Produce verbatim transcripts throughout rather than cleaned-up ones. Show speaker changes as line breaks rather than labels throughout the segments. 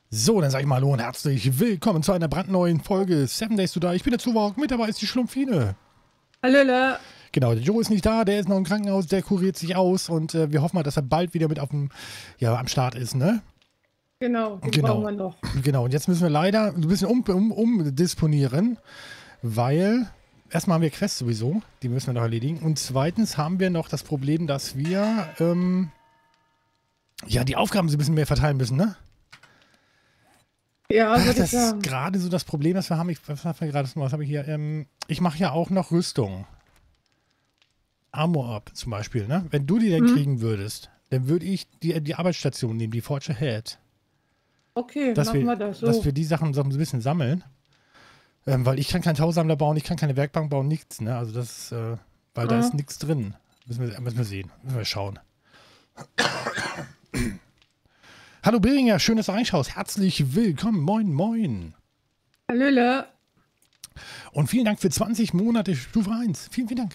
So, dann sag ich mal hallo und herzlich willkommen zu einer brandneuen Folge Seven Days to Die. Ich bin der Zuwalk, mit dabei ist die Schlumpfine.
Hallöle.
Genau, der Joe ist nicht da, der ist noch im Krankenhaus, der kuriert sich aus und äh, wir hoffen mal, dass er bald wieder mit auf dem, ja, am Start ist, ne?
Genau, den
Genau.
brauchen wir noch.
Genau, und jetzt müssen wir leider ein bisschen um, um, umdisponieren, weil erstmal haben wir Quests sowieso, die müssen wir noch erledigen. Und zweitens haben wir noch das Problem, dass wir ähm, ja, die Aufgaben so ein bisschen mehr verteilen müssen, ne?
Ja,
Ach,
würde ich
das ist
sagen.
gerade so das Problem, das wir haben. Ich, was haben wir gerade? Was habe ich hier? Ähm, ich mache ja auch noch Rüstung. Armor Up zum Beispiel, ne? Wenn du die denn
Mhm.
kriegen würdest, dann würde ich die, die Arbeitsstation nehmen, die Forge Ahead.
Okay,
Dass
machen
wir,
wir das so.
dass wir die Sachen so ein bisschen sammeln. Ähm, weil ich kann keinen Tausammler bauen, ich kann keine Werkbank bauen, nichts, ne? Also das, äh, weil da
Ah.
ist nichts drin. Müssen wir, müssen wir sehen. Müssen wir schauen. Hallo Beringer, schön, dass du reinschaust. Herzlich willkommen. Moin, moin.
Hallöle.
Und vielen Dank für zwanzig Monate Stufe eins. Vielen, vielen Dank.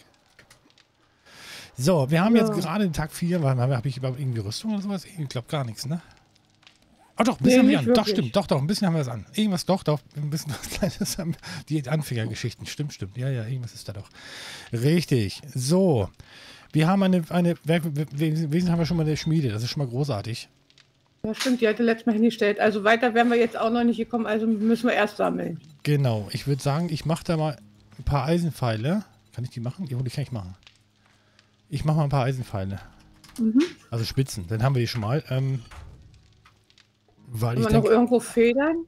So, wir haben
Ja.
jetzt gerade den Tag vier. Habe ich überhaupt irgendwie Rüstung oder sowas? Ich glaube gar nichts, ne? Oh doch, ein bisschen
Nee,
haben wir
nicht
an. Doch,
wirklich.
stimmt. Doch, doch, ein bisschen haben wir es an. Irgendwas, doch, doch. Ein bisschen was Kleines haben die Anfängergeschichten. Stimmt, stimmt. Ja, ja, irgendwas ist da doch. Richtig. So. Wir haben eine, eine Werk, wesentlich haben wir schon mal eine Schmiede. Das ist schon mal großartig.
Ja, stimmt, die hatte letztes Mal hingestellt. Also weiter wären wir jetzt auch noch nicht gekommen, also müssen wir erst sammeln.
Genau. Ich würde sagen, ich mache da mal ein paar Eisenpfeile. Kann ich die machen? Ja, die kann ich machen. Ich mache mal ein paar Eisenpfeile.
Mhm.
Also Spitzen. Dann haben wir die schon mal. Ähm, weil
Haben
ich
wir noch
denke,
irgendwo Federn?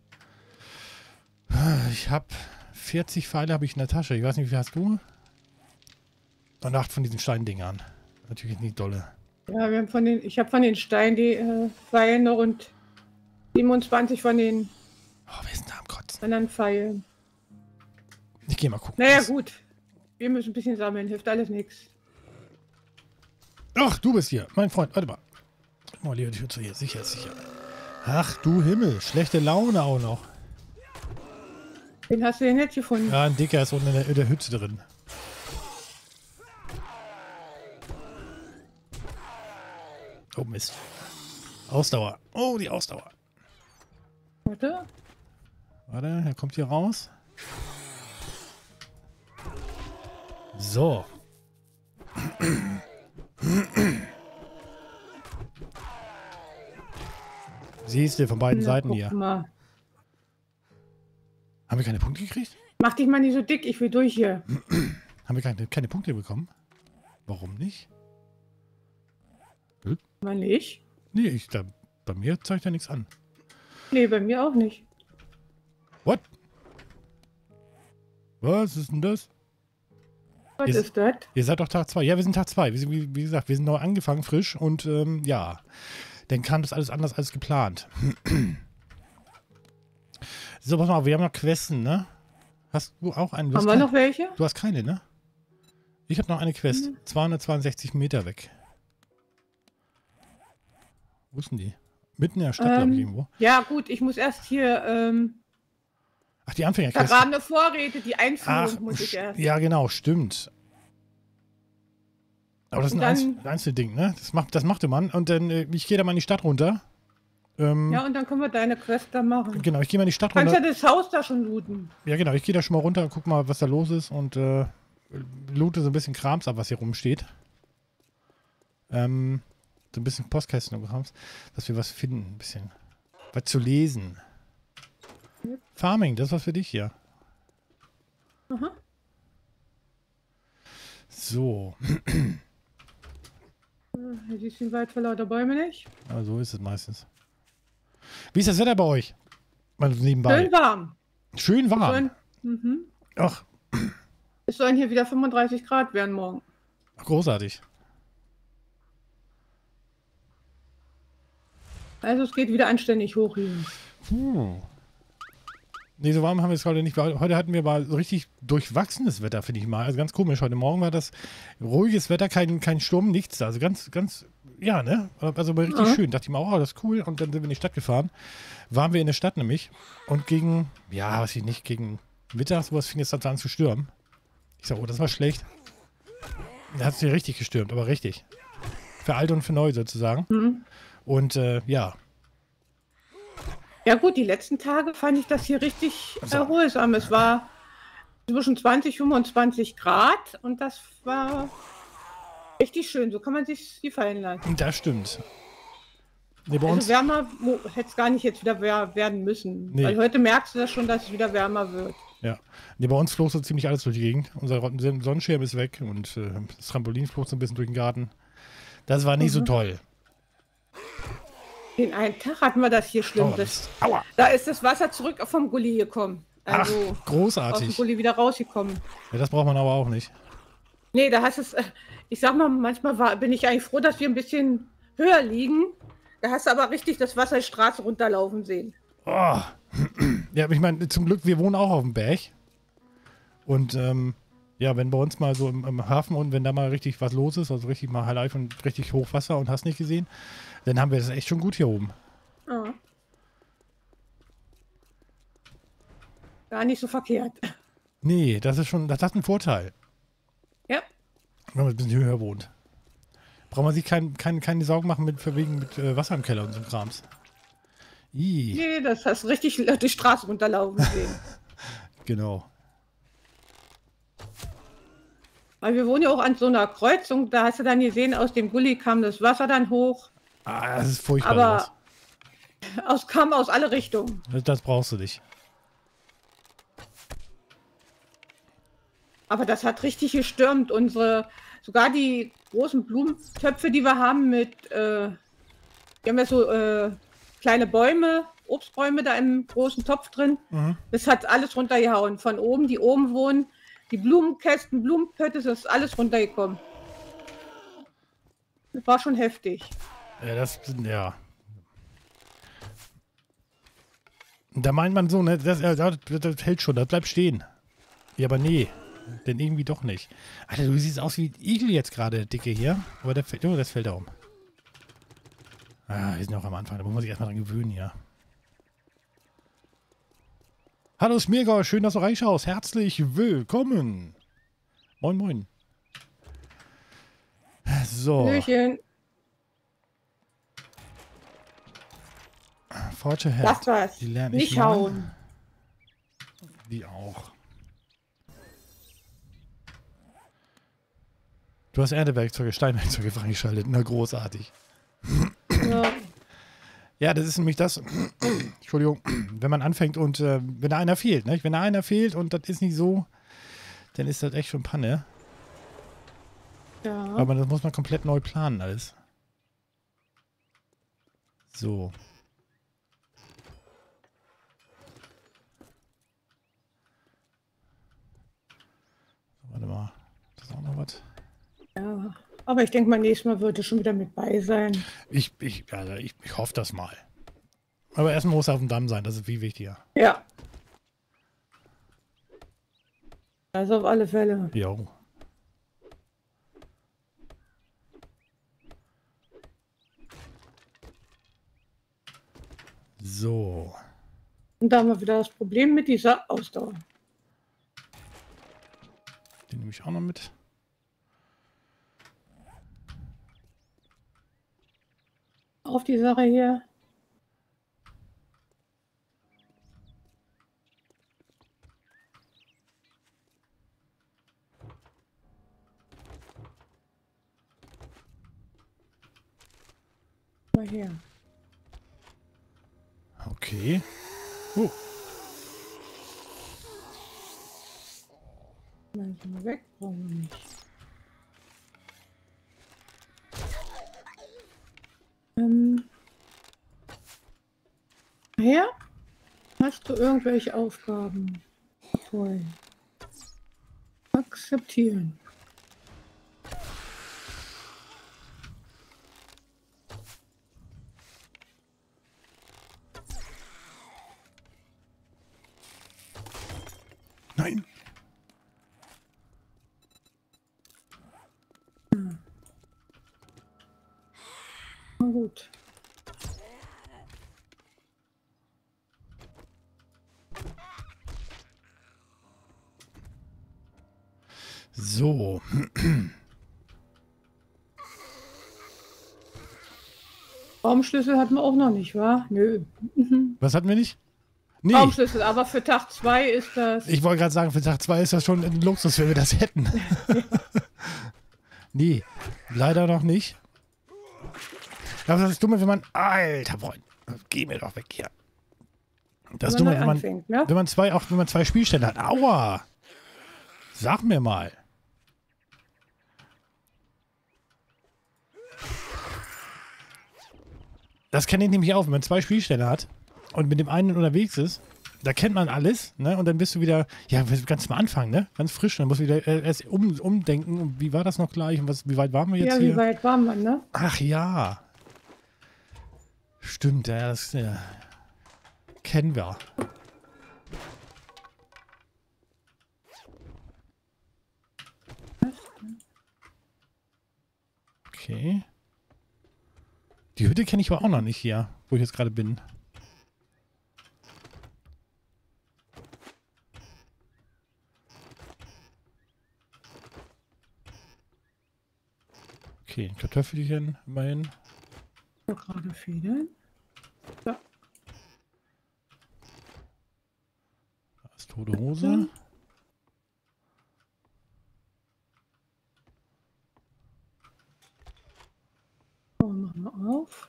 ich habe vierzig Pfeile habe ich in der Tasche. Ich weiß nicht, wie viel hast du? Und acht von diesen Steindingern. Natürlich nicht dolle.
Ja, wir haben von den, ich habe von den Steinen die äh, Pfeilen noch und siebenundzwanzig von den
Oh, wer ist denn da am Kotzen?
anderen Pfeilen.
Ich gehe mal gucken.
Naja,
was-
gut. Wir müssen ein bisschen sammeln, hilft alles nichts.
Ach, du bist hier. Mein Freund, warte mal. Oh, lieber die Tür zu hier. Sicher, sicher. Ach, du Himmel. Schlechte Laune auch noch.
Den hast du denn jetzt gefunden?
Ja, ein Dicker ist unten in der, in der Hütte drin. Oh, Mist. Ausdauer. Oh, die Ausdauer.
Warte.
Warte, er kommt hier raus. So. Siehst du, von beiden
Na,
Seiten
guck
hier.
mal.
Haben wir keine Punkte gekriegt?
Mach dich mal nicht so dick, ich will durch hier.
Haben wir keine, keine Punkte bekommen? Warum nicht?
Mal nicht.
Nee, ich, da, bei mir zeigt er nichts an.
Nee, bei mir auch nicht.
What? Was ist denn das?
Was
Ist-
ist das?
Ihr seid doch Tag zwei. Ja, wir sind Tag zwei. Wir sind, wie, wie gesagt, wir sind neu angefangen, frisch. Und ähm, ja, dann kam das alles anders als geplant. So, pass mal, wir haben noch Questen, ne? Hast du auch einen? Du hast
Haben wir
kein-
noch welche?
Du hast keine, ne? Ich habe noch eine Quest.
Mhm.
zweihundertzweiundsechzig Meter weg. Wo ist denn die? Mitten in der Stadt, glaube
Ähm,
ich, irgendwo.
Ja, gut, ich muss erst hier ähm,
Ach, die Anfängerquest.
vergrabene Vorräte, die Einführung
Ach,
muss ich
sch-
erst.
ja, genau, stimmt. Aber das ist
Und
ein
dann-
Einzel Einzelding, ne? Das, macht, das machte man. Und dann, äh, ich gehe da mal in die Stadt runter. Ähm,
Ja, und dann können wir deine Quest da machen.
Genau, ich gehe mal in die Stadt
Kannst ja
runter.
das Haus da schon looten.
Ja, genau, ich gehe da schon mal runter und guck mal, was da los ist und äh, loote so ein bisschen Krams ab, was hier rumsteht. Ähm, so ein bisschen Postkästen und Krams, dass wir was finden, ein bisschen. Was zu lesen.
Yep.
Farming, das ist was für dich hier.
Aha.
So,
Hier siehst du den Wald vor lauter Bäume nicht.
aber so ist es meistens. Wie ist das Wetter bei euch? Mal so nebenbei.
Schön warm.
Schön
Es
warm.
sollen, mhm.
Ach,
Es sollen hier wieder fünfunddreißig Grad werden morgen.
großartig.
Also es geht wieder anständig hoch hier.
Puh. Nee, so warm haben wir es heute nicht. Heute hatten wir mal so richtig durchwachsenes Wetter, finde ich mal. Also ganz komisch. Heute Morgen war das ruhiges Wetter, kein, kein Sturm, nichts. Also ganz, ganz, ja, ne? Also mal richtig
Mhm.
schön. Dachte ich mir, oh, das ist cool. Und dann sind wir in die Stadt gefahren. Waren wir in der Stadt nämlich. Und gegen, ja, weiß ich nicht, gegen Mittag, sowas fing es dann an zu stürmen. Ich sag, oh, das war schlecht. Da hat es hier richtig gestürmt, aber richtig. Für alt und für neu sozusagen.
Mhm.
Und äh, ja.
Ja gut, die letzten Tage fand ich das hier richtig
So.
erholsam. Es war zwischen zwanzig, fünfundzwanzig Grad und das war richtig schön. So kann man sich die fallen lassen.
Das stimmt. Nee, bei
Also
uns,
wärmer hätte es gar nicht jetzt wieder wer- werden müssen.
Nee.
Weil heute merkst du das schon, dass es wieder wärmer wird.
ja. Nee, bei uns flog so ziemlich alles durch die Gegend. Unser Sonnenschirm ist weg und äh, das Trampolin flog so ein bisschen durch den Garten. Das war nicht so
Mhm.
toll.
Den einen Tag hatten wir das hier schlimm.
Oh,
Das,
Aua.
da ist das Wasser zurück vom Gully gekommen. Also
Ach,
aus dem
großartig.
Gully wieder rausgekommen.
Ja, das braucht man aber auch nicht.
Nee, da hast es, äh, ich sag mal, manchmal war, bin ich eigentlich froh, dass wir ein bisschen höher liegen. Da hast du aber richtig das Wasser die Straße runterlaufen sehen.
Oh. Ja, ich meine, zum Glück, wir wohnen auch auf dem Berg. Und ähm, ja, wenn bei uns mal so im, im Hafen und wenn da mal richtig was los ist, also richtig mal Highlife und richtig Hochwasser und hast nicht gesehen, dann haben wir das echt schon gut hier oben.
Ja. Gar nicht so verkehrt.
Nee, das ist schon, das hat einen Vorteil,
Ja.
wenn man ein bisschen höher wohnt. Braucht man sich kein, kein, keine Sorgen machen mit, für wegen mit äh, Wasser im Keller und so Krams. Ih,
Nee, das hast du richtig die Straße runterlaufen sehen.
genau.
Weil wir wohnen ja auch an so einer Kreuzung, da hast du dann gesehen, aus dem Gully kam das Wasser dann hoch.
Ah, das ist furchtbar.
Aber aus, kam aus alle Richtungen.
Das, das brauchst du nicht.
Aber das hat richtig gestürmt. Unsere, sogar die großen Blumentöpfe, die wir haben mit, äh, wir haben ja so äh, kleine Bäume, Obstbäume da im großen Topf drin.
Mhm.
Das hat alles runtergehauen. Von oben, die oben wohnen, die Blumenkästen, Blumenpötte, das ist alles runtergekommen. Das war schon heftig.
Ja, das, ja. Da meint man so, ne, das, das, das hält schon, das bleibt stehen. Ja, aber nee, denn irgendwie doch nicht. Alter, du siehst aus wie ein Igel jetzt gerade, Dicke hier. Aber der fällt, oh, das fällt da um. Ah, wir sind noch am Anfang, da muss man sich erstmal dran gewöhnen, ja. Hallo Smirgau, schön, dass du reinschaust. Herzlich willkommen. Moin, moin. So.
Hallöchen.
Forge Head.
Das war's.
Die lerne ich
Nicht
mal.
hauen.
Die auch. Du hast Erdewerkzeuge, Steinwerkzeuge freigeschaltet. Na, großartig.
Ja.
Ja, das ist nämlich das, Entschuldigung, wenn man anfängt und äh, wenn da einer fehlt, ne? Wenn da einer fehlt und das ist nicht so, dann ist das echt schon Panne.
Ja.
Aber das muss man komplett neu planen alles. So. Warte mal. Das ist auch noch was.
Ja. Aber ich denke mal, nächstes Mal wird es schon wieder mit bei sein.
Ich, ich, also ich, ich hoffe das mal. Aber erstmal muss er auf dem Damm sein, das ist viel wichtiger.
Ja. Also auf alle Fälle.
Jo. So.
Und da haben wir wieder das Problem mit dieser Ausdauer.
Den nehme ich auch noch mit.
Auf die Sache hier. Mal her.
Okay. Oh.
Mal so mal weg, brauchen wir nicht. Ähm. Her? Hast du irgendwelche Aufgaben? Toll. Akzeptieren.
Nein.
Na gut.
So.
Raumschlüssel hatten wir auch noch nicht, wa? Nö. Mhm.
Was hatten wir nicht? Nee.
Raumschlüssel, aber für Tag zwei ist das...
Ich wollte gerade sagen, für Tag zwei ist das schon ein Luxus, wenn wir das hätten. Nee, leider noch nicht. Aber das ist dumm, wenn man... Alter Freund, geh mir doch weg hier. Das ist dumm, wenn man,
anfängt, ne?
wenn man zwei, auch wenn man zwei Spielstände hat. Aua! Sag mir mal. Das kenne ich nämlich auch, wenn man zwei Spielstände hat und mit dem einen unterwegs ist. Da kennt man alles, ne? Und dann bist du wieder, ja, ganz am Anfang, ne? Ganz frisch. Dann musst du wieder äh, erst um, umdenken. Und wie war das noch gleich? Und was, wie weit waren wir jetzt
ja,
hier?
wie weit waren wir, ne?
Ach ja. Stimmt, ja, das ja, kennen wir. Okay. Die Hütte kenne ich aber auch noch nicht hier, wo ich jetzt gerade bin. Okay, ein Kartoffelchen immerhin.
So, gerade Federn. Ja.
Da ist tote Hose.
So, machen wir auf.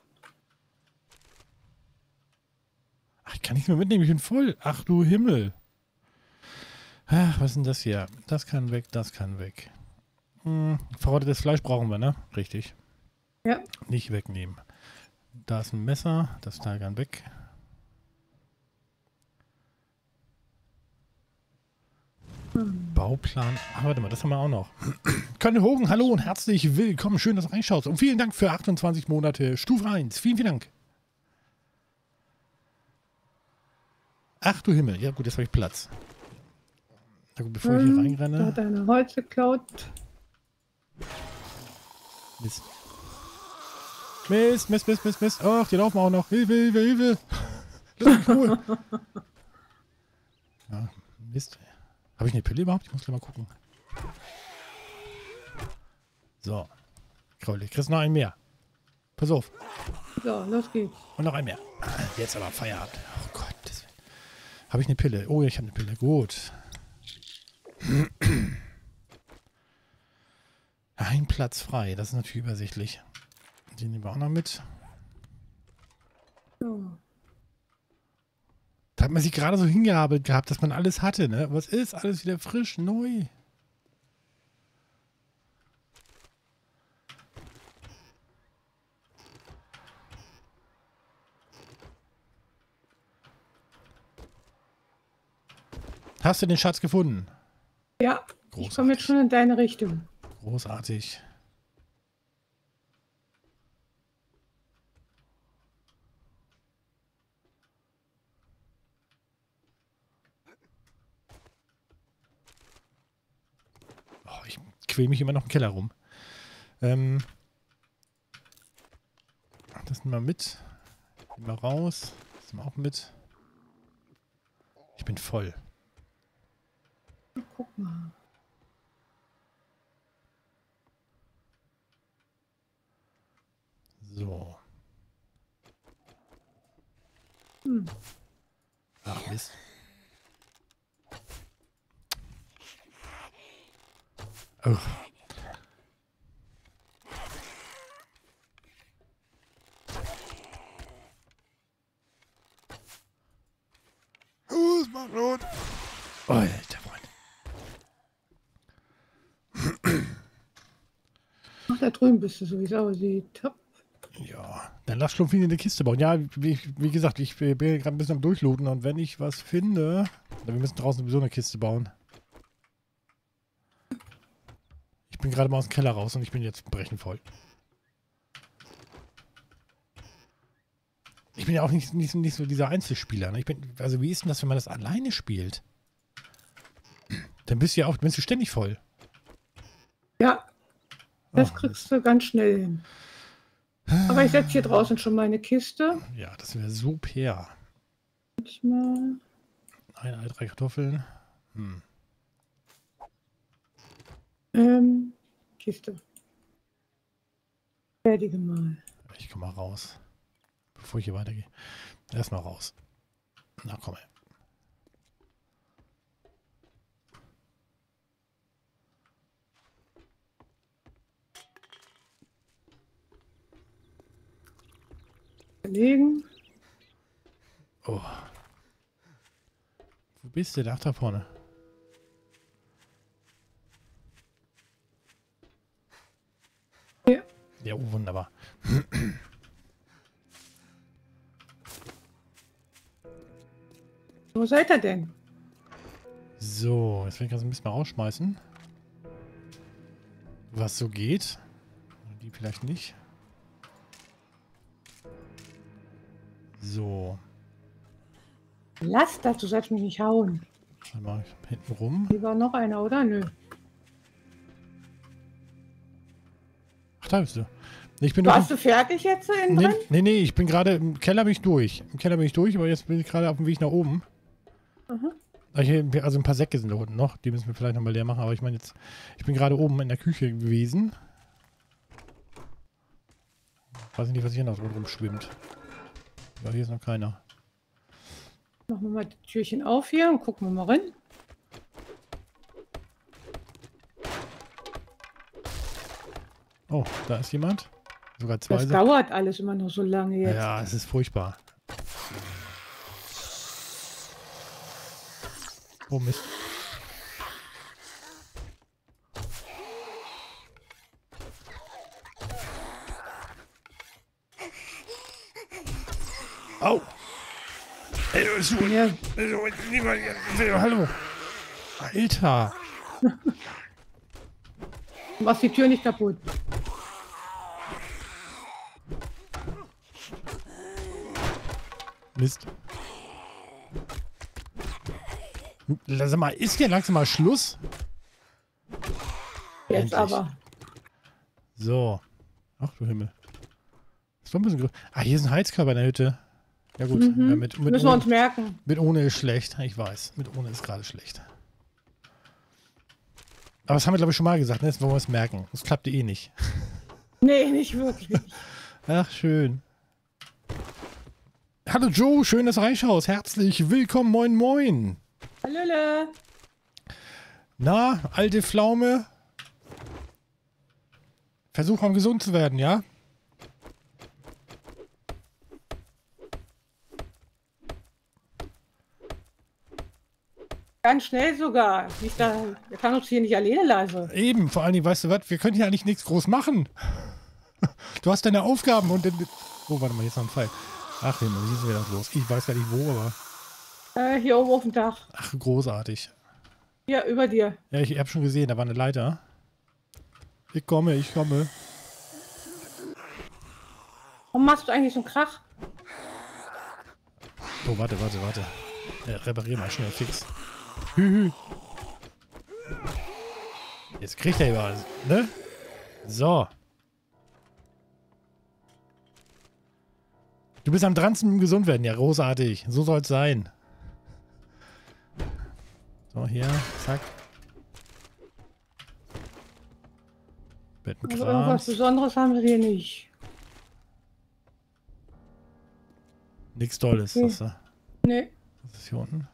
Ach, ich kann nicht mehr mitnehmen, ich bin voll. Ach du Himmel. Ach, was ist denn das hier? Das kann weg, das kann weg. Hm, verrottetes Fleisch brauchen wir, ne? Richtig.
Ja.
Nicht wegnehmen. Da ist ein Messer, das Teil kann weg.
Hm.
Bauplan. Ah, warte mal, das haben wir auch noch. Conny Hogan, hallo und herzlich willkommen. Schön, dass du reinschaust. Und vielen Dank für achtundzwanzig Monate Stufe eins. Vielen, vielen Dank. Ach du Himmel. Ja gut, jetzt habe ich Platz. Na gut, bevor ich hier
Da
reinrenne.
hat eine Holz geklaut.
Mist. Mist, Mist, Mist, Mist, Mist. Ach, die laufen auch noch. Hilfe, Hilfe, Hilfe. Lass mich holen. Ja, Mist. Habe ich eine Pille überhaupt? Ich muss gleich mal gucken. So. Krauli, kriegst noch einen mehr. Pass auf.
So, los geht's.
Und noch einen mehr. Jetzt aber Feierabend. Oh Gott. Habe ich eine Pille? Oh, ich habe eine Pille. Gut. Ein Platz frei. Das ist natürlich übersichtlich. Den nehmen wir auch noch mit.
So.
Da hat man sich gerade so hingearbeitet gehabt, dass man alles hatte, ne? Was ist? Alles wieder frisch, neu. Hast du den Schatz gefunden?
Ja,
Großartig.
ich komme jetzt schon in deine Richtung.
Großartig. Oh, ich quäle mich immer noch im Keller rum. Ähm, das nehmen wir mit. Nehmen wir raus. Das nehmen wir auch mit. Ich bin voll.
Guck mal.
So.
Hm.
Ach Mist. Oh. Oh, es macht rot. Oh, alter Freund.
Ach, da drüben bist du, so wie es aussieht. Hopp.
Ja, dann lass Schlumpfin in die Kiste bauen. Ja, wie, wie gesagt, ich bin gerade ein bisschen am Durchlooten und wenn ich was finde, wir müssen draußen sowieso eine Kiste bauen. Ich bin gerade mal aus dem Keller raus und ich bin jetzt brechend voll. Ich bin ja auch nicht, nicht, nicht so dieser Einzelspieler. Ne? Ich bin, also wie ist denn das, wenn man das alleine spielt? Dann bist du ja auch, bist du ständig voll.
Ja, das
Oh,
kriegst du ganz schnell hin. Aber ich setze hier draußen schon meine Kiste.
ja, das wäre super.
Mal.
Ein Ei, drei Kartoffeln. Hm.
Ähm, Kiste. Fertige mal.
Ich komme mal raus. bevor ich hier weitergehe. Erstmal raus. Na komm her.
Legen.
Oh. Wo bist du? Da, da vorne.
Ja.
Ja, oh, wunderbar.
Wo seid ihr denn?
So, jetzt will ich das ein bisschen mal rausschmeißen. Was so geht. Die vielleicht nicht. So.
Lass das, du sollst mich nicht hauen.
Dann mache ich hinten rum.
Hier war noch einer, oder? Nö.
Ach, da bist du. Ich bin
Warst
noch
du fertig jetzt innen
nee,
drin?
nee, nee, ich bin gerade im Keller bin ich durch. Im Keller bin ich durch, aber jetzt bin ich gerade auf dem Weg nach oben.
Mhm.
Also ein paar Säcke sind da unten noch. Die müssen wir vielleicht nochmal leer machen. Aber ich meine jetzt, ich bin gerade oben in der Küche gewesen. Weiß nicht, was hier noch drum schwimmt. Aber hier ist noch keiner.
Machen wir mal die Türchen auf hier und gucken wir mal rein.
Oh, da ist jemand. Sogar zwei.
Das dauert alles immer noch so lange jetzt.
Ja, es ist furchtbar. Oh Mist. Au! Ey, du, du,
Ja.
du, hallo! Alter!
Du machst die Tür nicht kaputt.
Mist. Lass mal, ist hier langsam mal Schluss?
Jetzt
Endlich.
aber.
So. Ach du Himmel. Das war ein bisschen groß. Ah, hier ist ein Heizkörper in der Hütte. Ja gut.
Mhm.
Ja, mit, mit,
Müssen wir
ohne,
uns merken.
mit ohne ist schlecht. Ich weiß. Mit ohne ist gerade schlecht. Aber das haben wir, glaube ich, schon mal gesagt. Ne? Jetzt wollen wir es merken. Das klappte eh nicht.
Nee, nicht wirklich.
Ach, schön. Hallo Joe, schön, dass du reinschaust. Herzlich willkommen, moin moin.
Hallöle.
Na, alte Pflaume. Versuch mal gesund zu werden, ja?
Ganz schnell sogar. Nicht da, der kann uns hier nicht alleine lassen.
Eben, vor allen Dingen, weißt du was, wir können hier eigentlich nichts groß machen. Du hast deine Aufgaben und... dann- Oh, warte mal, jetzt noch ein Pfeil. Ach, Himmel, hier ist wieder was los. Ich weiß gar nicht wo, aber...
Äh, hier oben auf dem Dach.
Ach, großartig.
Hier, über dir.
Ja, ich habe schon gesehen, da war eine Leiter. Ich komme, ich komme.
Warum machst du eigentlich so einen Krach?
Oh, warte, warte, warte. Ja, reparier mal schnell fix. Hü, hü. Jetzt kriegt er überall, ne? So. Du bist am dransten mit dem Gesundwerden. Ja, großartig. So soll es sein. So, hier. Zack.
Also irgendwas
Bettenkrams.
Besonderes haben wir hier nicht.
Nichts Tolles.
Okay.
Das, da-
Nee.
das ist hier unten.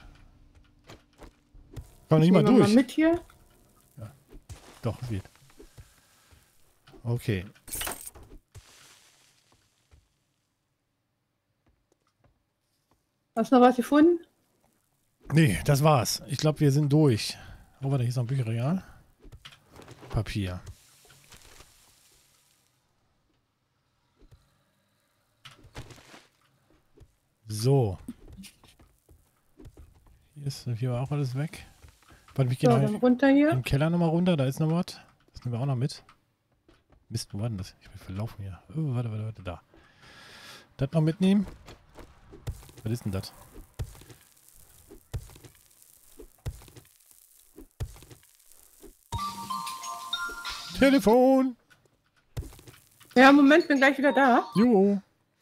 Komm nicht mal
Nehmen wir
durch.
mal mit hier.
Doch, es geht. Okay.
Hast du noch was gefunden?
Nee, das war's. Ich glaube, wir sind durch. Oh, warte, hier ist noch ein Bücherregal. Papier. So. Hier, ist, hier war auch alles weg. Warte, ich gehe
So,
noch
dann runter hier.
im Keller nochmal runter. Da ist noch was. Das nehmen wir auch noch mit. Mist, wo war denn das? Ich bin verlaufen hier. Oh, warte, warte, warte, da. Das noch mitnehmen. Was ist denn das? Telefon!
Ja, Moment, bin gleich wieder da.
Jo.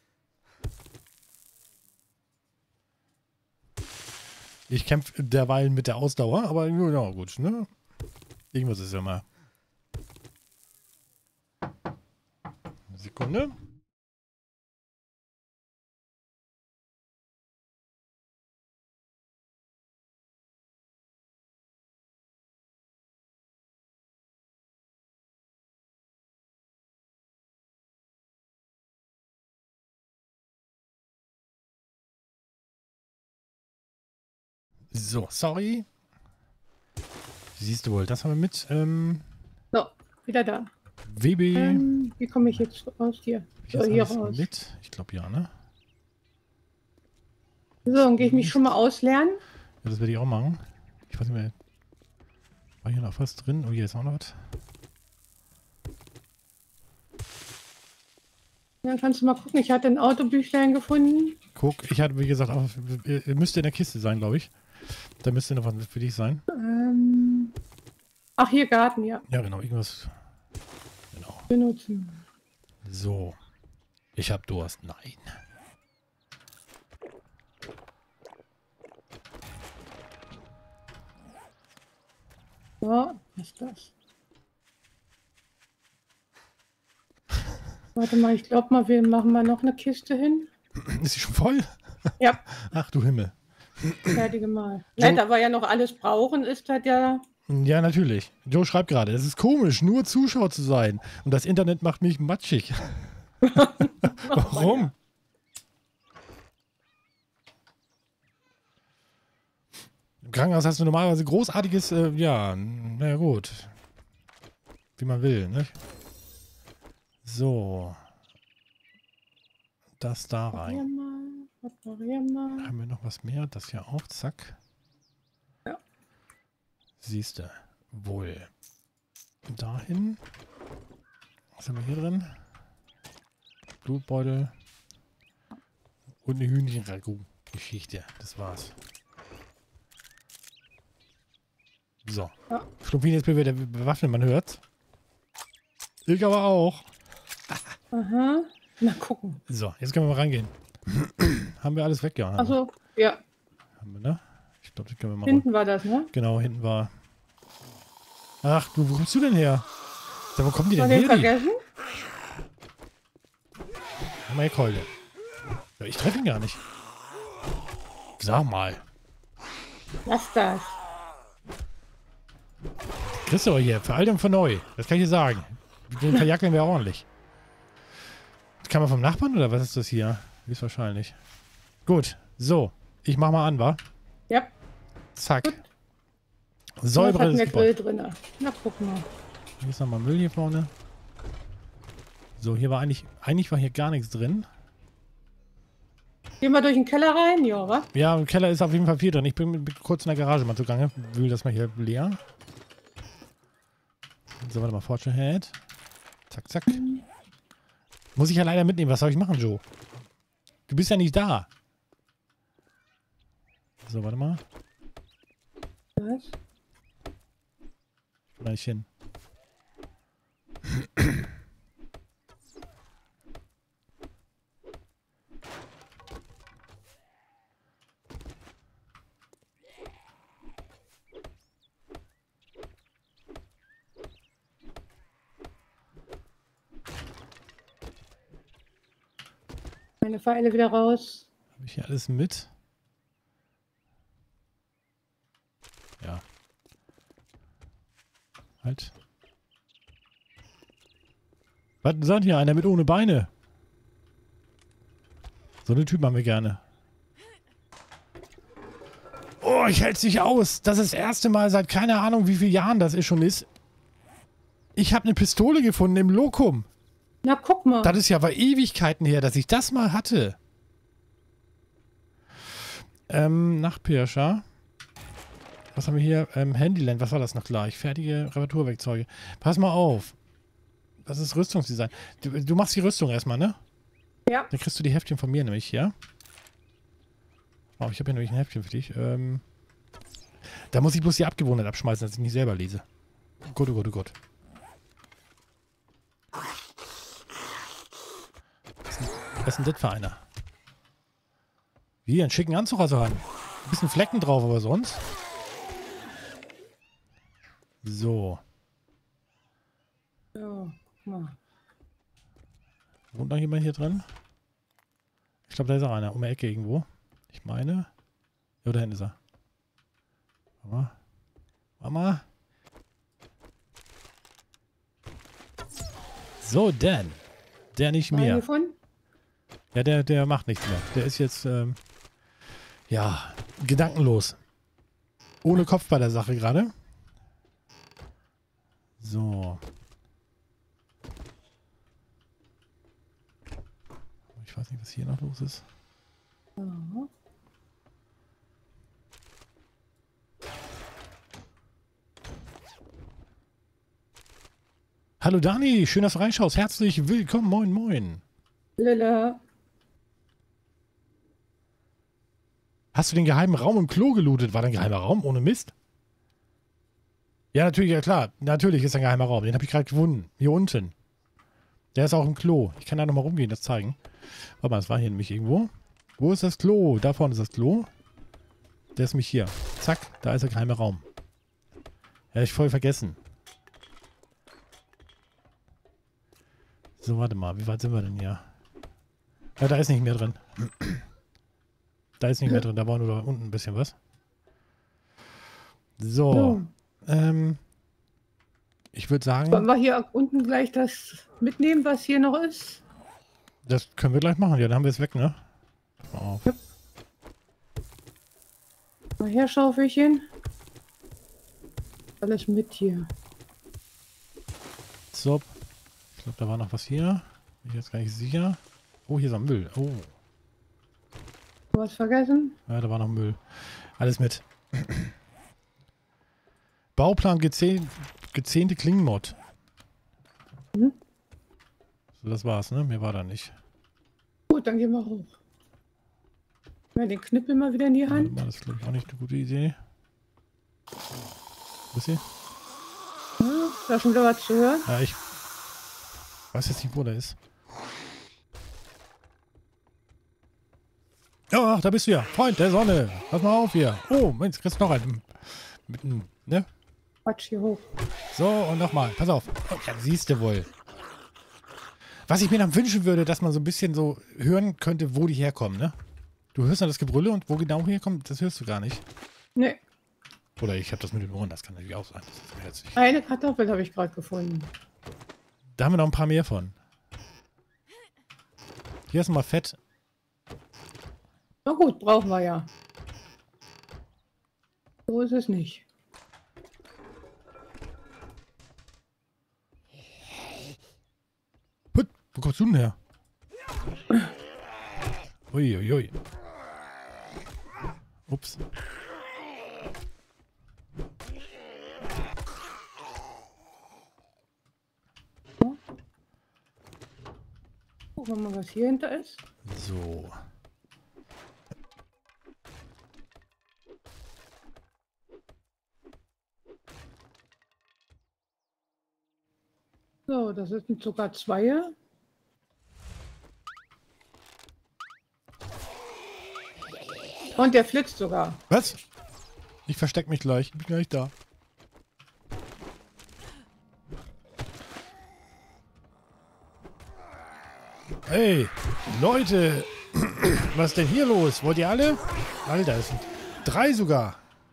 Ich kämpfe derweil mit der Ausdauer, aber ja, gut, ne? Irgendwas ist ja mal. Sekunde. So, sorry. Siehst du wohl, das haben wir mit. Ähm,
So, wieder da.
W B.
Ähm, wie komme ich jetzt aus hier?
Hab ich
So,
jetzt
hier
alles
raus.
mit? Ich glaube ja, ne?
So, dann gehe ich mich schon mal auslernen.
Ja, das werde ich auch machen. Ich weiß nicht mehr. War hier noch was drin? Oh, hier ist auch noch was.
Dann kannst du mal gucken. Ich hatte ein Autobüchlein gefunden.
Guck, ich hatte, wie gesagt, auch, müsste in der Kiste sein, glaube ich. Da müsste noch was für dich sein.
Ähm, ach, hier Garten, ja.
Ja, genau, irgendwas. Genau.
Benutzen.
So. Ich habe Durst. Nein.
So, was ist das? Warte mal, ich glaube mal, wir machen mal noch eine Kiste hin.
Ist sie schon voll?
Ja,
Ach du Himmel.
fertige Mal.
So.
Ja, da wir ja noch alles brauchen, ist das ja...
Ja, natürlich. Joe schreibt gerade, es ist komisch, nur Zuschauer zu sein. Und das Internet macht mich matschig. Warum? Im Krankenhaus hast du normalerweise großartiges, äh, ja, naja gut. Wie man will, ne? So. Das da rein.
Reparier mal, reparier mal.
Haben wir noch was mehr? Das hier auch, zack.
Ja.
Siehste. Wohl. Dahin. Was haben wir hier drin? Blutbeutel. Und eine Hühnchenragout-Geschichte. Das war's. So.
Ja.
Schlumpfin ist wieder bewaffnet, man hört. Ich aber auch.
Aha. Na, gucken.
So, jetzt können wir mal reingehen. Haben wir alles weggehauen?
Also, ja.
Haben wir, ne? Ich glaube, das können wir mal.
Hinten war das, ne?
Genau, hinten war. Ach, du, wo kommst du denn her? Sag, wo kommen die
War
denn
den
her? Die?
vergessen?
Mal hier Keule. Ja, ich treffe ihn gar nicht. Sag mal.
Lass das.
Kriegst du aber hier, für alt und für neu. Das kann ich dir sagen. Den verjackeln wir ordentlich. Kann man vom Nachbarn oder was ist das hier? Ist wahrscheinlich. Gut, so. Ich mach mal an, wa?
Ja.
Zack.
Gut.
Säuberes
Was hat der
Gebäude.
Grill drin? Na, guck mal.
Hier ist nochmal Müll hier vorne. So, hier war eigentlich, eigentlich war hier gar nichts drin.
Gehen wir durch den Keller rein? Ja, wa?
Ja, im Keller ist auf jeden Fall viel drin. Ich bin, bin kurz in der Garage mal zugange. Will das mal hier leer. So, warte mal, Fortune Head. Zack, zack. Muss ich ja leider mitnehmen. Was soll ich machen, Joe? Du bist ja nicht da. So, warte mal.
Was?
Gleich hin.
Meine Pfeile wieder raus.
Habe ich hier alles mit? Ja. Halt. Was sagt hier einer mit ohne Beine? So eine Typen haben wir gerne. Oh, ich hält's nicht aus. Das ist das erste Mal seit keine Ahnung wie vielen Jahren das ist schon ist. Ich habe eine Pistole gefunden im Lokum.
Na, guck mal.
Das ist ja bei Ewigkeiten her, dass ich das mal hatte. Ähm, Nachtpirscher. Was haben wir hier? Ähm, Handyland, was war das noch gleich? Fertige Reparaturwerkzeuge. Pass mal auf. Das ist Rüstungsdesign. Du, du machst die Rüstung erstmal, ne?
Ja.
Dann kriegst du die Heftchen von mir nämlich, ja? Oh, ich habe hier nämlich ein Heftchen für dich. Ähm, da muss ich bloß die Abgewohnheit abschmeißen, dass ich nicht selber lese. Gut, oh Gott, oh Gott. Was ist denn das für einer? Wie, einen schicken Anzug also an. Ein bisschen Flecken drauf, aber sonst. So.
Ja, guck mal.
Wohnt noch jemand hier drin? Ich glaube, da ist auch einer. Um die Ecke irgendwo. Ich meine. Ja, da hinten ist er. Mama. Mama. So, Dan. Der nicht mehr.
Gefunden?
Ja, der, der macht nichts mehr. Der ist jetzt, ähm, ja, gedankenlos. ohne Kopf bei der Sache gerade. So. Ich weiß nicht, was hier noch los ist.
Ja.
Hallo Dani, schön, dass du reinschaust. Herzlich willkommen, moin moin.
Lille.
Hast du den geheimen Raum im Klo gelootet? War da ein geheimer Raum ohne Mist? Ja, natürlich, ja klar. Natürlich ist ein geheimer Raum. Den habe ich gerade gefunden. Hier unten. Der ist auch im Klo. Ich kann da nochmal rumgehen, das zeigen. Warte mal, das war hier nämlich irgendwo. Wo ist das Klo? Da vorne ist das Klo. Der ist nämlich hier. Zack, da ist der geheime Raum. Ja, ich voll vergessen. So, warte mal. Wie weit sind wir denn hier? Ja, da ist nicht mehr drin. Da ist nicht mehr drin. Da war nur da unten ein bisschen was. So.
So.
Ähm, ich würde sagen,
Wollen wir hier unten gleich das mitnehmen, was hier noch ist?
das können wir gleich machen. Ja, dann haben wir es weg, ne? Mal auf.
Ja. Mal her, Schaufelchen. Alles mit hier.
So. Ich glaube, da war noch was hier. Bin ich jetzt gar nicht sicher. Oh, hier ist noch Müll. Oh.
Was vergessen?
Ja, da war noch Müll. Alles mit. Bauplan gezähnt, gezähnte Klingenmod.
Mhm.
So, das war's, ne? Mehr war da nicht.
Gut, dann gehen wir hoch. Ja, den Knüppel mal wieder in die
Warte
Hand.
mal, das ist, glaube ich, auch nicht eine gute Idee. Wisst ihr?
Ja, da ist schon wieder was zu hören.
Ja, ich weiß jetzt nicht, wo der ist. Ja, ach, da bist du ja. Freund der Sonne. Pass mal auf hier. Oh, Mensch, kriegst du noch einen. Mit einem, ne?
Quatsch hier hoch.
So, und nochmal. Pass auf. Oh, ja, siehst du wohl. Was ich mir dann wünschen würde, dass man so ein bisschen so hören könnte, wo die herkommen, ne? Du hörst dann das Gebrülle und wo genau herkommt, das hörst du gar nicht.
Ne,
Oder ich habe das mit den Ohren, das kann natürlich auch sein. Das ist mir jetzt nicht.
eine Kartoffel habe ich gerade gefunden.
Da haben wir noch ein paar mehr von. Hier ist mal Fett.
Na gut, brauchen wir ja. So ist es nicht.
Put, wo kommst du denn her? Uiuiui. Ui, ui. Ups.
Gucken wir mal, was hier hinter ist.
So.
So, das sind sogar zwei. Und der flitzt sogar.
Was? Ich versteck mich gleich. Ich bin gleich da. Hey, Leute. Was ist denn hier los? Wollt ihr alle? Alter, es sind drei sogar.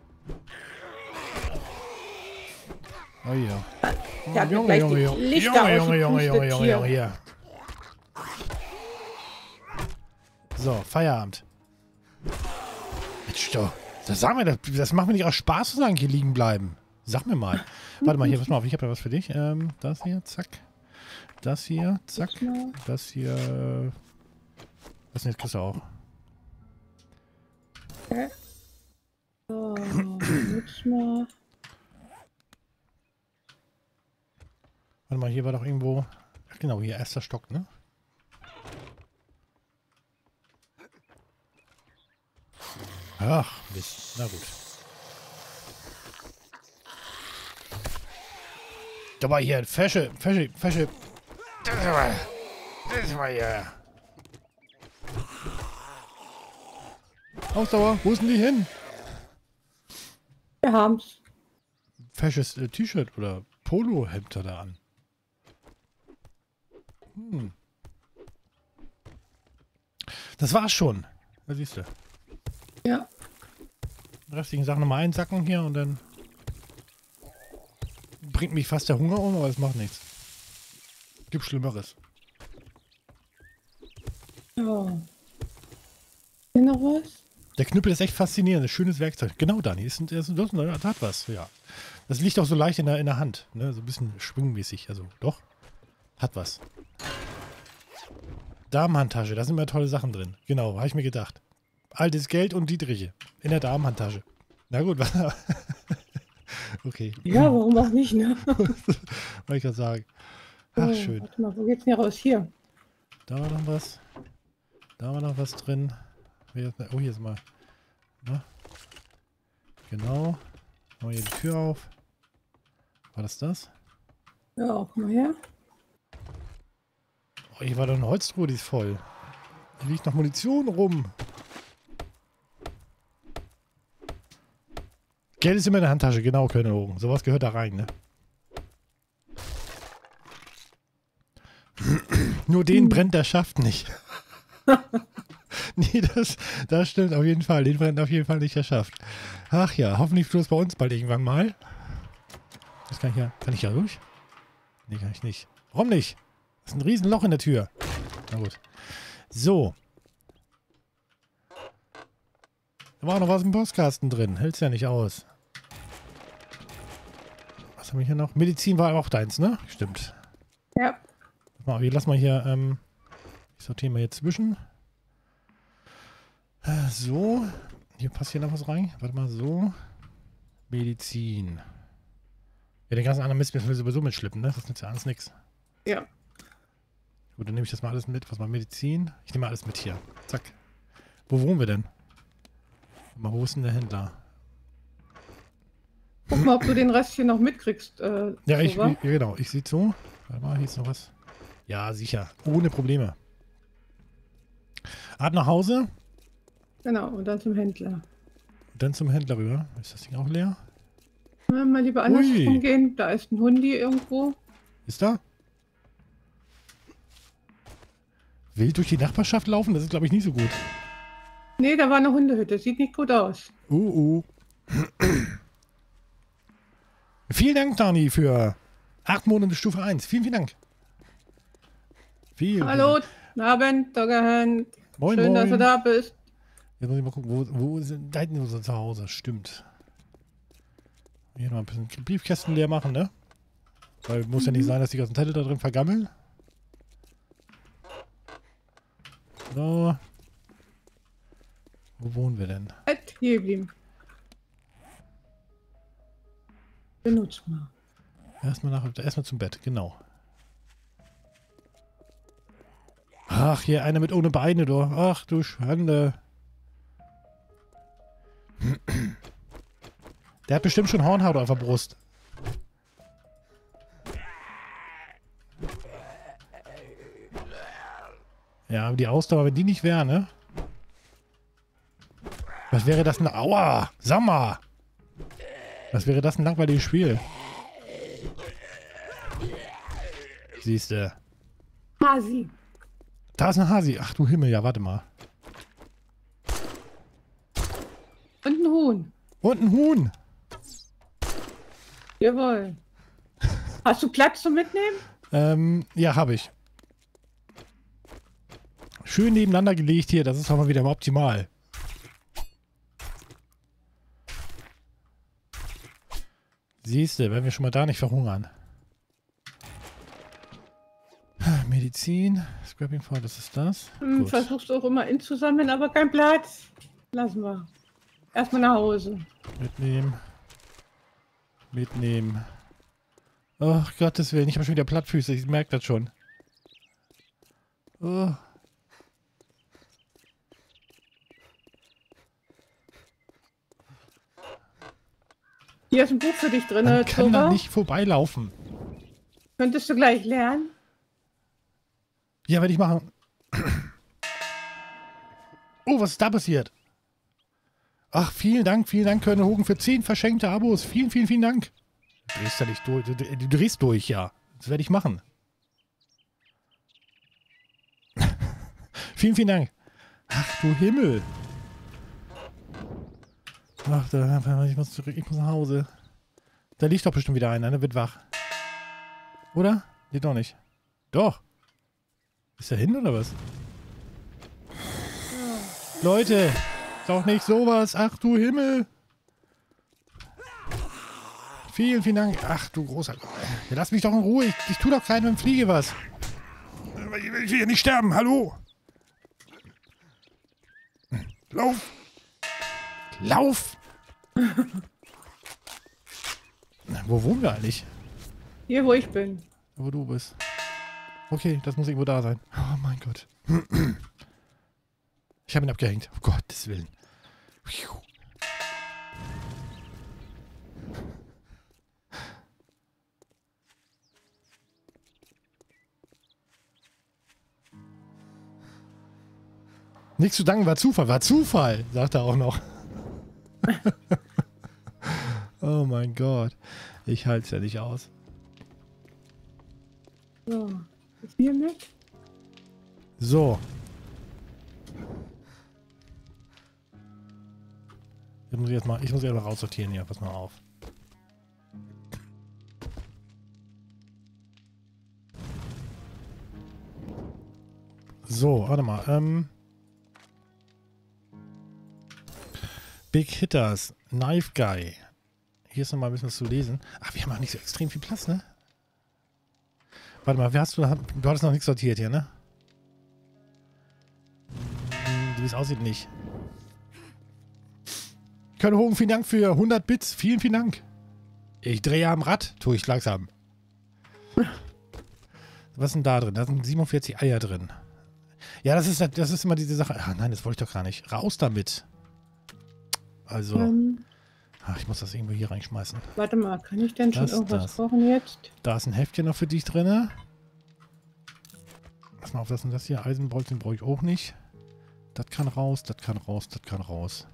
Oh ja.
Der hat mir
Junge,
gleich
Junge,
die
Junge.
Lichter
Junge, Junge, Junge, Junge,
ausgepustet
Junge,
hier.
Junge, hier. So, Feierabend. Mensch, doch. Das sagen wir, das, das macht mir nicht aus Spaß zu sagen, hier liegen bleiben. Sag mir mal. Warte mal, hier, pass mal auf, ich habe da was für dich. Ähm, das hier, zack. Das hier, zack. Das hier. Was denn jetzt kriegst du auch?
Okay. So, jetzt mal.
Warte mal, hier war doch irgendwo. Ach genau, hier erster Stock, ne? Ach, Mist. Na gut. Da war hier ein Fesche, Fesche, Fesche. Das war, das war ja. Ausdauer, wo ist denn die hin?
Wir haben's.
Fesches äh, T-Shirt oder Polo-Hemd hat er an. Hm. Das war's schon. Da siehst du.
Ja.
Die restlichen Sachen nochmal einsacken hier und dann bringt mich fast der Hunger um, aber es macht nichts. Gibt Schlimmeres.
Ja. Hier noch was?
Der Knüppel ist echt faszinierend. Ein schönes Werkzeug. Genau, Dani. Ist, ist, ist, das hat was, ja. Das liegt auch so leicht in der, in der Hand. Ne? So ein bisschen schwungmäßig. Also, doch. Hat was. Damenhandtasche. Da sind immer tolle Sachen drin. Genau, habe ich mir gedacht. Altes Geld und Dietriche. In der Damenhandtasche. Na gut, was? Okay.
Ja, warum auch nicht, ne?
Wollte ich gerade sagen. Ach,
Oh,
schön.
warte mal, wo geht's denn hier raus? Hier.
Da war noch was. Da war noch was drin. Oh, hier ist mal. Na? Genau. Machen wir hier die Tür auf. War das das?
Ja, guck mal her.
Oh, hier war doch eine Holztruhe, die ist voll. Hier liegt noch Munition rum. Geld ist immer in der Handtasche, genau, Könnelogen. Sowas gehört da rein, ne? Nur den hm. brennt der Schaft nicht. Nee, das, das stimmt auf jeden Fall. Den brennt auf jeden Fall nicht der Schaft. Ach ja, hoffentlich tut es bei uns bald irgendwann mal. Das kann ich ja. Kann ich ja durch? Nee, kann ich nicht. Warum nicht? Das ist ein Riesenloch in der Tür. Na gut. So. Da war noch was im Postkasten drin. Hält's ja nicht aus. Was haben wir hier noch? Medizin war auch deins, ne? Stimmt.
Ja.
Lass mal hier, ähm, ich sortiere mal hier zwischen. So. Hier passt hier noch was rein. Warte mal, so. Medizin. Ja, den ganzen anderen Mist müssen wir sowieso mitschleppen, ne? Das nützt ja alles nichts.
Ja.
Gut, dann nehme ich das mal alles mit. Was mal Medizin? Ich nehme mal alles mit hier. Zack. Wo wohnen wir denn? Mal, wo ist denn der Händler?
Guck mal, ob du den Rest hier noch mitkriegst. Äh,
ja, ich,
so,
ich, genau. Ich sehe zu. Warte mal, hier ist noch was. Ja, sicher. Ohne Probleme. Ab nach Hause.
Genau, und dann zum Händler.
Und dann zum Händler rüber. Ist das Ding auch leer?
Ja, mal lieber andersrum gehen. Da ist ein Hundi irgendwo.
Ist da? Wild durch die Nachbarschaft laufen? Das ist, glaube ich, nicht so gut.
Nee, da war eine Hundehütte. Sieht nicht gut aus.
Uh, uh. Vielen Dank, Dani, für acht Monate Stufe eins. Vielen, vielen Dank. Vielen,
Hallo, guten Abend, Doggerhand.
Moin,
Schön,
moin.
dass du da bist.
Jetzt muss ich mal gucken, wo, wo sind da hinten unser Zuhause? Stimmt. Hier noch ein bisschen Briefkästen leer machen, ne? Weil muss mhm. ja nicht sein, dass die ganzen Teile da drin vergammeln. So. Wo wohnen wir denn?
Halt, hier geblieben. Benutzt mal.
Erstmal nach, erstmal zum Bett, genau. Ach, hier einer mit ohne Beine, du. Ach, du Schande. Der hat bestimmt schon Hornhaut auf der Brust. Ja, aber die Ausdauer, wenn die nicht wäre, ne? Was wäre das ein... Aua! Sag mal! Was wäre das ein langweiliges Spiel? Siehste.
Hasi.
Da ist ein Hasi. Ach du Himmel, ja, warte mal.
Und ein Huhn.
Und ein Huhn.
Jawohl. Hast du Platz zum Mitnehmen?
Ähm, ja, habe ich. Schön nebeneinander gelegt hier, das ist auch mal wieder optimal. Siehste, wenn wir schon mal da nicht verhungern. Medizin, Scrapping File, das ist das.
Hm, versuchst auch immer in zusammen, aber kein Platz. Lassen wir. Erstmal nach Hause.
Mitnehmen. Mitnehmen. Ach, Gottes Willen, ich habe schon wieder Plattfüße, ich merke das schon. Oh.
Hier ist ein Buch für dich drin,
Man kann
Zora.
da nicht vorbeilaufen.
Könntest du gleich lernen?
Ja, werde ich machen. Oh, was ist da passiert? Ach, vielen Dank, vielen Dank, Körner Hogen, für zehn verschenkte Abos. Vielen, vielen, vielen Dank. Du drehst ja nicht durch. Du, du drehst durch, ja. Das werde ich machen. Vielen, vielen Dank. Ach du Himmel. Ach, da, ich muss zurück, ich muss nach Hause. Da liegt doch bestimmt wieder einer, der wird wach. Oder? Nee, doch nicht. Doch. Ist er hin oder was? Ja. Leute, Doch nicht sowas. Ach du Himmel. Vielen, vielen Dank. Ach du großer Gott. Ja, lass mich doch in Ruhe. Ich, ich tue doch keinem Fliege was. Ich will hier nicht sterben. Hallo. Lauf. Lauf. Wo wohnen wir eigentlich?
Hier, wo ich bin.
Wo du bist. Okay, das muss irgendwo da sein. Oh mein Gott. Ich habe ihn abgehängt. Um Gottes Willen. Nichts zu danken, war Zufall. War Zufall, sagt er auch noch. Oh mein Gott. Ich halte es ja nicht aus.
So, ist hier mit?
So. Ich muss jetzt mal, ich muss jetzt mal raussortieren hier. Pass mal auf. So, warte mal. Ähm. Big Hitters, Knife Guy. Hier ist nochmal ein bisschen was zu lesen. Ach, wir haben auch nicht so extrem viel Platz, ne? Warte mal, wer hast du, du hattest noch nichts sortiert hier, ne? Hm, wie es aussieht, nicht. Körner Hogen, vielen Dank für hundert Bits. Vielen, vielen Dank. Ich drehe am Rad, tue ich langsam. Was ist denn da drin? Da sind siebenundvierzig Eier drin. Ja, das ist, das ist immer diese Sache. Ach nein, das wollte ich doch gar nicht. Raus damit. Also,
Ähm,
ach, ich muss das irgendwo hier reinschmeißen.
warte mal, kann ich denn schon
Das,
irgendwas
das.
kochen jetzt?
Da ist ein Heftchen noch für dich drin. Pass mal auf, das und das hier. Eisenbolzen brauche ich auch nicht. Das kann raus, das kann raus, das kann raus.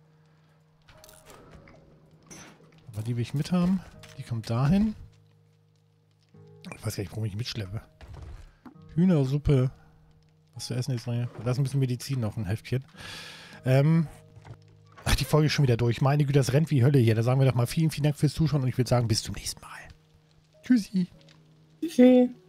Aber die will ich mit haben. Die kommt dahin. Ich weiß gar nicht, warum ich mitschleppe. Hühnersuppe. Was zu essen ist drin. Da ist ein bisschen Medizin noch, ein Heftchen. Ähm... Ach, die Folge ist schon wieder durch. Meine Güte, das rennt wie Hölle hier. Da sagen wir doch mal vielen, vielen Dank fürs Zuschauen und ich würde sagen, bis zum nächsten Mal. Tschüssi.
Tschüssi.